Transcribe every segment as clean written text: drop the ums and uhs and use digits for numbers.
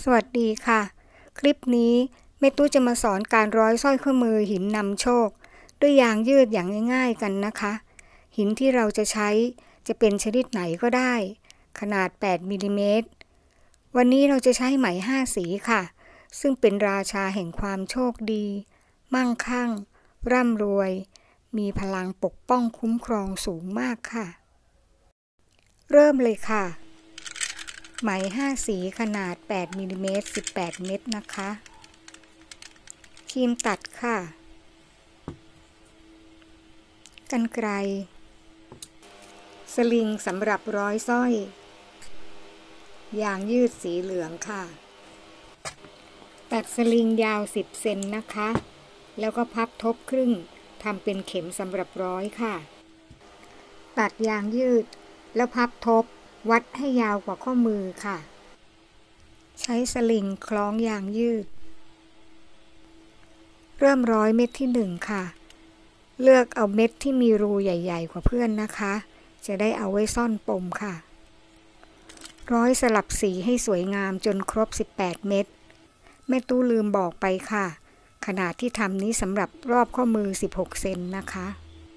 สวัสดีค่ะคลิปนี้แม่ตู้จะมาสอนการร้อยสร้อยข้อมือหินนำโชคด้วยยางยืดอย่างง่ายๆกันนะคะหินที่เราจะใช้จะเป็นชนิดไหนก็ได้ขนาด8มิลลิเมตรวันนี้เราจะใช้ไหม5สีค่ะซึ่งเป็นราชาแห่งความโชคดีมั่งคั่งร่ำรวยมีพลังปกป้องคุ้มครองสูงมากค่ะเริ่มเลยค่ะไหม5สีขนาด8มิลลิเมตร18เม็ดนะคะครีมตัดค่ะกรรไกรสลิงสำหรับร้อยสร้อยยางยืดสีเหลืองค่ะตัดสลิงยาว10เซนนะคะแล้วก็พับทบครึ่งทำเป็นเข็มสำหรับร้อยค่ะตัดยางยืดแล้วพับทบวัดให้ยาวกว่าข้อมือค่ะใช้สลิงคล้องยางยืดเริ่มร้อยเม็ดที่1ค่ะเลือกเอาเม็ดที่มีรูใหญ่ๆกว่าเพื่อนนะคะจะได้เอาไว้ซ่อนปมค่ะร้อยสลับสีให้สวยงามจนครบ18เม็ดแม่ตู้ลืมบอกไปค่ะขนาดที่ทำนี้สำหรับรอบข้อมือ16เซนนะคะ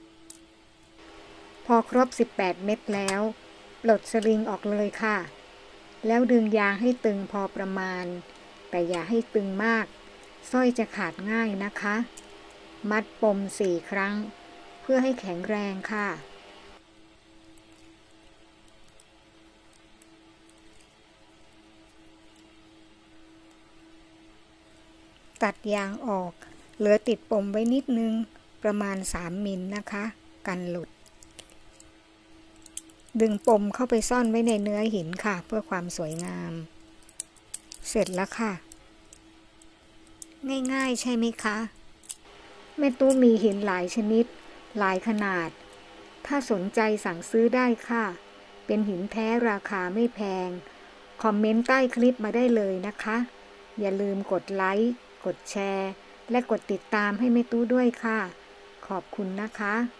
พอครบ18เม็ดแล้วปลดสลิงออกเลยค่ะแล้วดึงยางให้ตึงพอประมาณแต่อย่าให้ตึงมากสร้อยจะขาดง่ายนะคะมัดปม4ครั้งเพื่อให้แข็งแรงค่ะตัดยางออกเหลือติดปมไว้นิดนึงประมาณ3มิลนะคะกันหลุดดึงปมเข้าไปซ่อนไว้ในเนื้อหินค่ะเพื่อความสวยงามเสร็จแล้วค่ะง่ายๆใช่ไหมคะแม่ตู้มีหินหลายชนิดหลายขนาดถ้าสนใจสั่งซื้อได้ค่ะเป็นหินแท้ราคาไม่แพงคอมเมนต์ใต้คลิปมาได้เลยนะคะอย่าลืมกดไลค์กดแชร์และกดติดตามให้แม่ตู้ด้วยค่ะขอบคุณนะคะ